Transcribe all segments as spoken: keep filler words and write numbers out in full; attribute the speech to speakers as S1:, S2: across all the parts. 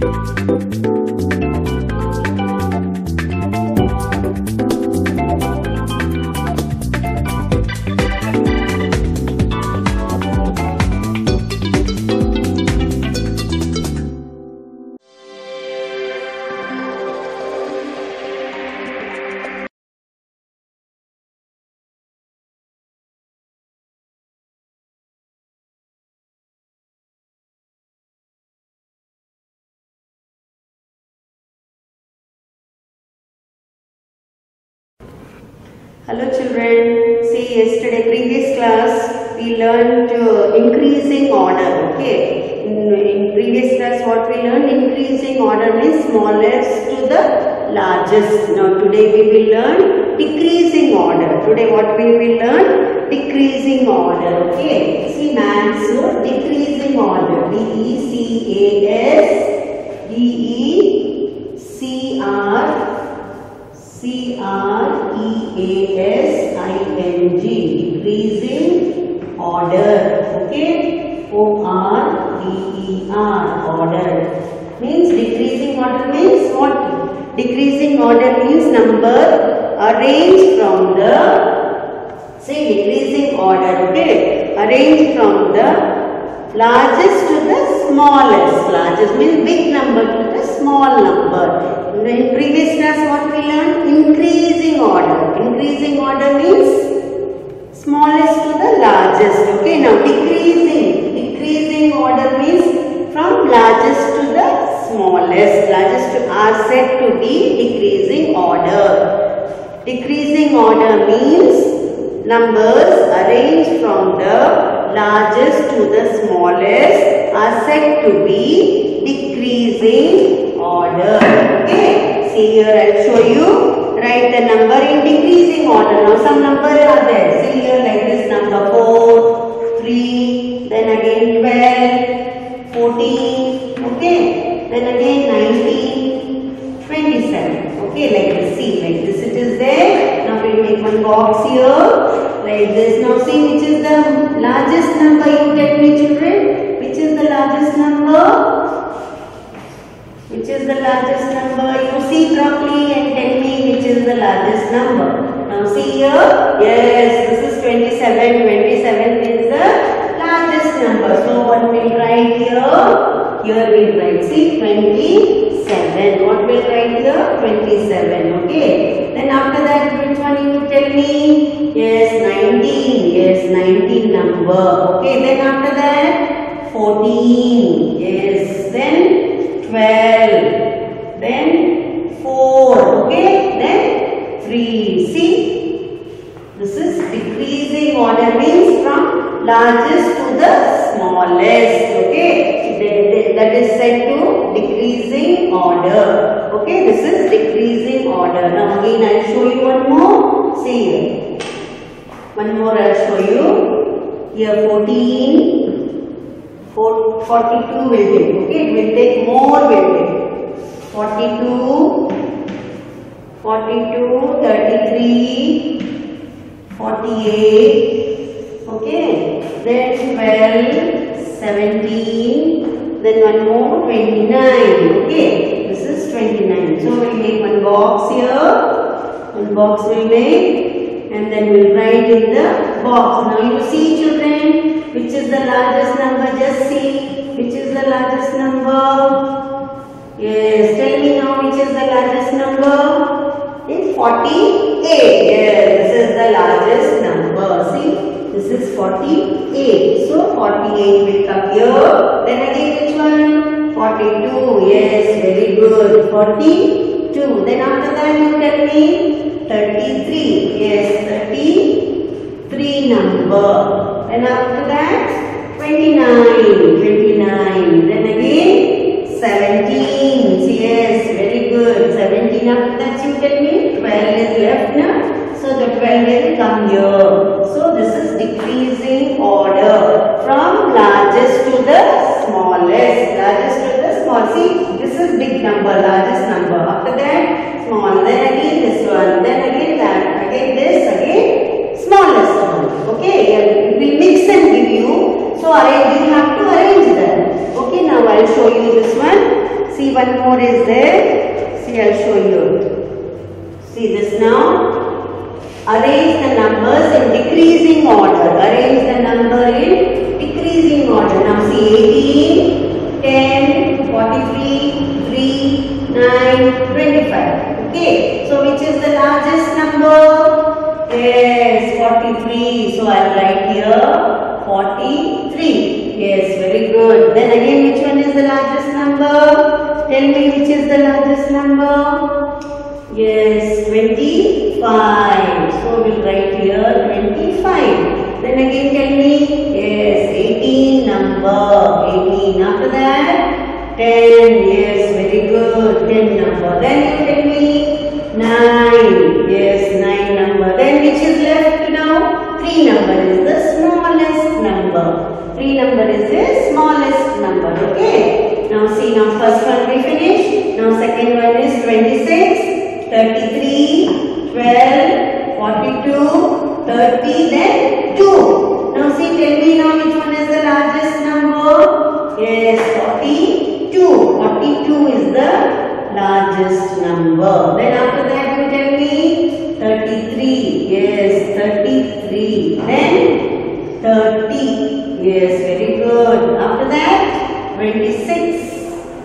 S1: Hello children, see yesterday previous class we learned uh, increasing order, okay. In, in previous class what we learned, increasing order means smallest to the largest. Now today we will learn decreasing order. Today what we will learn? Decreasing order, okay. See maths, so decreasing order, D E C A S D E C R C R E A S I N G, decreasing order, okay. O R D E R, order means decreasing order means what? Decreasing order means number arranged from the, say decreasing order, okay, arranged from the largest to the smallest. Largest means big number to the small number. In previous class what we learned? Increasing order. Increasing order means smallest to the largest. Okay, now decreasing. Decreasing order means from largest to the smallest. Largest to are said to be decreasing order. Decreasing order means numbers arranged from the largest to the smallest are said to be decreasing order. Okay, see here I will show you. Write the number in decreasing order. Now some number are there. See here like this, number four, three, then again twelve, fourteen, okay, then again nineteen, twenty-seven. Okay, like this. See, like this it is there. Now we will make one box here. Like this. Now see which is the largest number, you tell me children. Which is the largest number? Which is the largest number? You see properly and tell me which is the largest number. Now see here. Yes, this is twenty-seven. twenty-seven is the largest number. So what we will write here? Here we will write. See, twenty-seven. What we will write here? twenty-seven. Okay. Then after that, which one you tell me? Yes, nineteen. Yes, nineteen number. Okay. Then after that, fourteen. Yes. Then twelve, then four, okay, then three. See, this is decreasing order means from largest to the smallest, okay. That is said to decreasing order, okay. This is decreasing order. Now again I will show you one more. See here, one more I will show you. Here fourteen. forty-two will take, okay, it will take more will take. forty-two, forty-two, thirty-three, forty-eight, okay, then twelve, seventeen, then one more, twenty-nine, okay, this is twenty-nine. So we will make one box here, one box we will make, and then we will write in the box. Now you see children, which is the largest number? Just see, which is the largest number? Yes, tell me now which is the largest number? It's forty-eight. Yes, this is the largest number. See, this is forty-eight. So forty-eight will come here. Then again which one? forty-two. Yes, very good. forty-two. Then after that you tell me thirty-three. Yes, thirty-three number. Then after that, twenty-nine, twenty-nine, then again, seventeen, yes, very good, seventeen, after that you tell me, twelve is left now, so the twelve will come here. So this is decreasing order, from largest to the smallest, largest to the small, see, this is big number, largest number, after that, small, then again this one, then again that, again this, again, smallest one, okay. We mix and give you. So arrange, you have to arrange them. Okay, now I will show you this one. See See, one more is there. See, I'll show you. See this now. Arrange the numbers in decreasing order. Arrange the number in decreasing order. Now see, eighteen, ten, forty-three, three, nine, twenty-five. Okay. So which is the largest number? Yes, forty-three. So I'll write here forty-three. Yes, very good. Then again, which one is the largest number? Tell me which is the largest number? Yes, twenty-five. So we'll write here twenty-five. Then again tell me, yes, eighteen number. eighteen. After that, ten. Yes, very good. ten number. Then you tell me nine. Yes, nine number. Then which is left now? three number is the smallest number. three number is the smallest number. Okay. Now see, now first one we finished. Now second one is twenty-six. thirty-three, twelve, forty-two, thirty, then two. Now see, tell me now which one is the largest number? Yes, forty-two. forty-two is the largest number. Then after that you tell me thirty-three. Yes, thirty-three. Then thirty. Yes, very good. After that, twenty-six.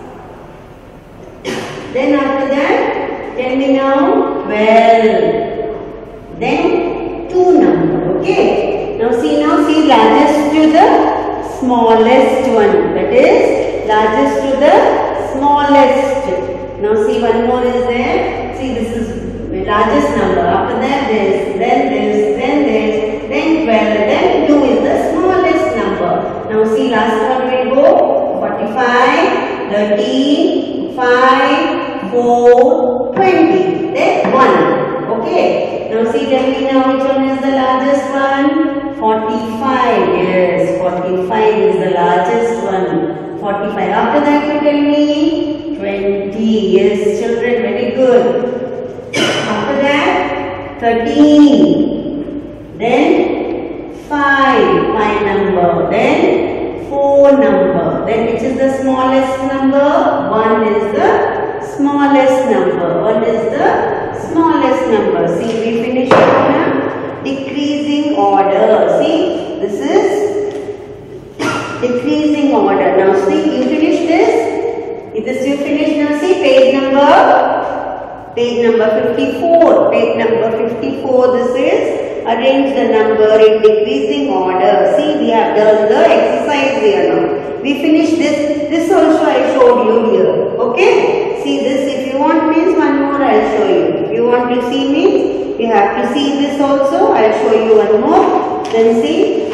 S1: Then after that, tell me now twelve. Then two number. Okay. Now see, now see largest to the smallest one. That is largest to the smallest. Now see, one more is there. See, this is the largest number. After that this, then this, then this, then twelve, then two is the smallest number. Now see, last one will go forty-five, thirteen, five, four, twenty, then one. Okay. Now see, tell me now which one is the largest one? forty-five. Yes, forty-five is the largest one. forty-five. After that you tell me twenty. Yes, children, very good. After that, thirteen. Then five. five number. Then four number. Then which is the smallest number? one is the smallest number. one is the smallest number. See, we finish it in a decreasing order. See, this is decreasing order. Now see, you finish this. This you finish. Now see, page number, page number fifty-four. Page number fifty-four. This is arrange the number in decreasing order. See, we have done the exercise here now. We finished this. This also I showed you here. Okay. See this. If you want means one more I'll show you. If you want to see means you have to see this also. I'll show you one more. Then see.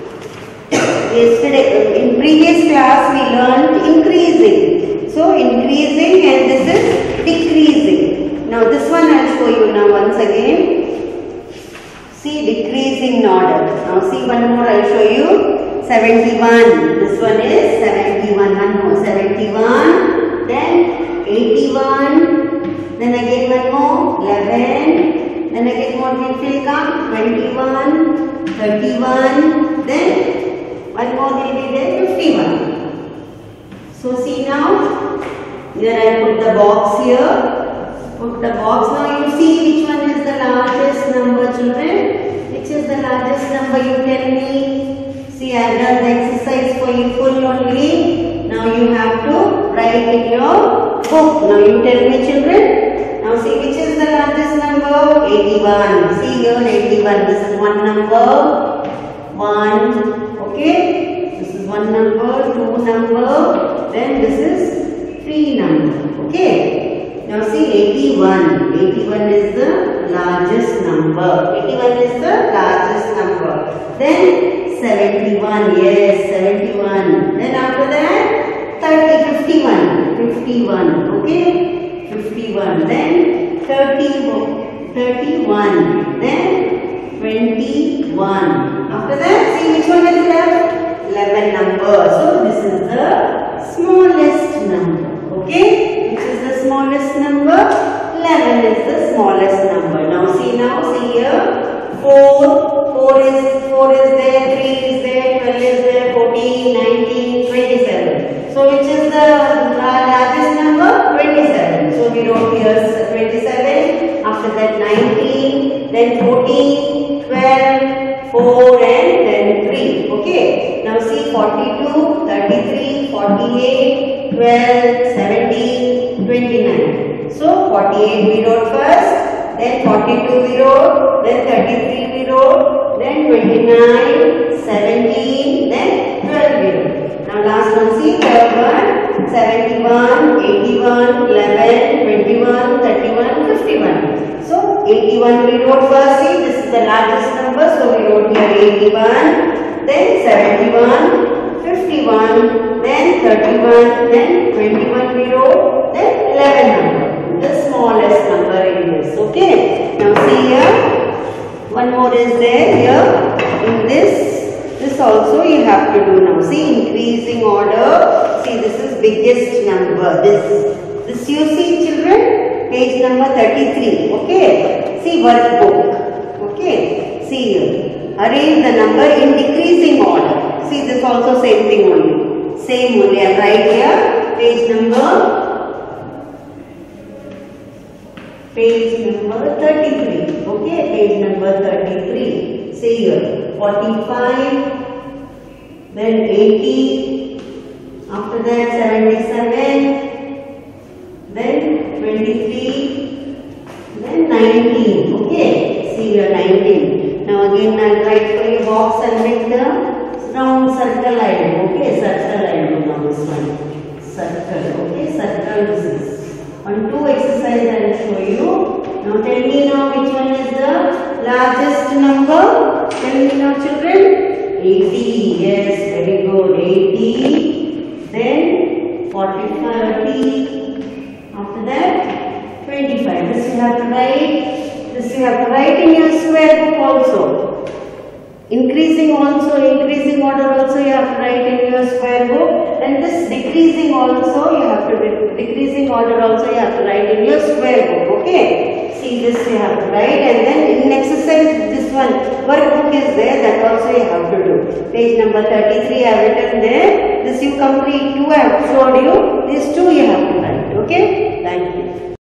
S1: Yesterday in previous class we learned increasing. So increasing and this is decreasing. Now this one I'll show you now once again. See, decreasing order. Now see, one more I'll show you. seventy-one. This one is seventy-one. One more. seventy-one. Then eighty-one. Then again one more. eleven. Then again what will come? twenty-one. thirty-one. Then one more will be there. fifty-one. So see now. Here I put the box here. Put the box. Now you see which one is the largest number, children. Which is the largest number, you tell me. See, I have done the exercise for you full only. Now you have to write in your book. Now you tell me, children. Now see which is the largest number. eighty-one. See here eighty-one. This is one number. one. Okay. This is one number. two number. Then this is three number. Okay. Now see eighty-one. eighty-one is the largest number. eighty-one is the largest number. Then seventy-one. Yes, seventy-one. Then after that thirty, fifty-one. fifty-one. Okay. fifty-one. Then thirty, thirty-one. Then twenty-one. After that, see which one is left? eleven number. So this is the smallest number. Okay. Which is the smallest number? eleven is the smallest number. Now see, now see here. four. four is, four is there, three is there, twelve is there, fourteen, nineteen, twenty-seven. So which is the largest number? forty-eight we wrote first, then forty-two we wrote, then thirty-three we wrote, then twenty-nine, seventeen, then twelve we wrote. Now last one, see third one, seventy-one, eighty-one, eleven, twenty-one, thirty-one, fifty-one. So eighty-one we wrote first, see this is the largest number, so we wrote here eighty-one, then seventy-one, fifty-one, then thirty-one, then twenty-one we wrote, then eleven number, the smallest number in this. Okay, now see here, one more is there here in this. This also you have to do now. See, increasing order. See, this is biggest number. This, this you see, children, page number thirty-three. Okay. See workbook. Okay. See here. Arrange the number in decreasing order. See, this also same thing only. Same only. I write here. Page number. Page number thirty-three. Okay. Page number thirty-three. See here. forty-five, then eighty, after that seventy-seven, then twenty-three, then nineteen. Okay, see here nineteen. Now again I will write for you box and make the round circle I do. Okay, circle I do now this one. Circle. Okay, circle this is. On two exercise I will show you. Now tell me now which one is the largest number? Tell me now children. eighty. Yes, very good. eighty. Then forty-five. After that twenty-five. This you have to write. This you have to write in your square book also. Increasing also, increasing order also you have to write in your square book, and this decreasing also you have to, decreasing order also you have to write in your square book. Okay. See, this you have to write, and then in exercise this one workbook is there, that also you have to do. Page number thirty-three I have written there. This you complete. Two I have showed you. These two you have to write. Okay. Thank you.